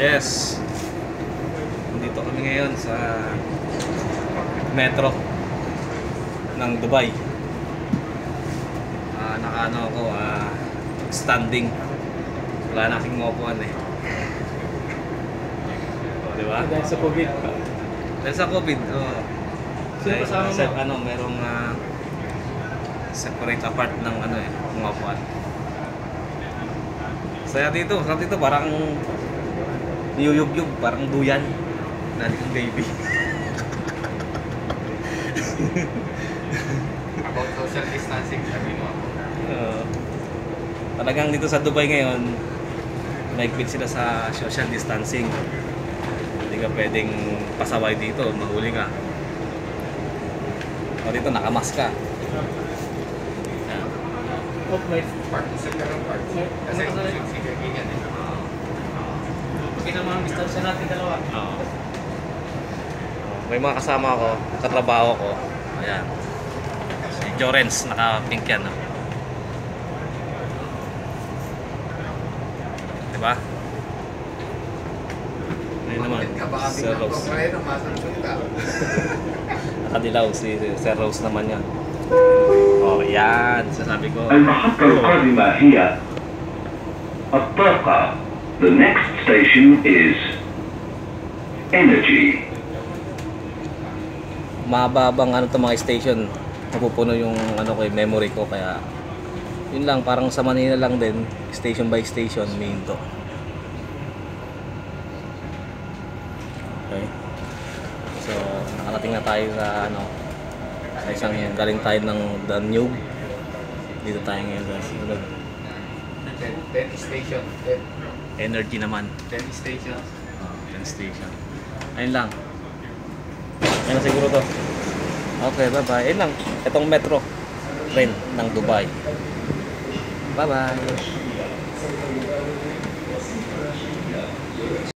Yes. Dito kami ngayon sa metro ng Dubai. Nakaano ako, standing. Wala na kasing maupuan eh. O, di ba? Dahil sa COVID. Dahil sa COVID, Sino kasama mo? merong separate apart ng mga upuan. Saya dito, parang niyuyug-yug, parang duyan. Dali kang baby. About social distancing, sabi mo ako. Talagang dito sa Dubai ngayon, naigpit sila sa social distancing. Hindi ka pwedeng pasaway dito, mahuli ka. O dito, nakamask ka. Yan. Okay. Part sa karang part. Kasi segregated eh. Okay naman ang distansya natin dalawa. May mga kasama ako, katrabaho ko. Ayan. Si Jorens, naka-pink yan. Diba? Ayun naman, Bakit ka baka Sir biglang Rose. pamreno, masunod ka. Nakadilaw si Sir Rose naman yan. Oh, yan. Sasabi ko. المحطة القادمة هي الطاقة. The next station is Energy. Mababang mga station. Napupuno yung memory ko. Kaya, yun lang. Parang sa Manila lang din. Station by station, minto. Okay. So, nakarating na tayo sa sa isang galing tayo ng Danube. Dito tayo ngayon sa sunod. 10 station. Energy naman. 10 station. 10 station. Ayun lang. Ayun na siguro to. Okay, bye-bye. Ayun lang. Itong metro train ng Dubai. Bye-bye.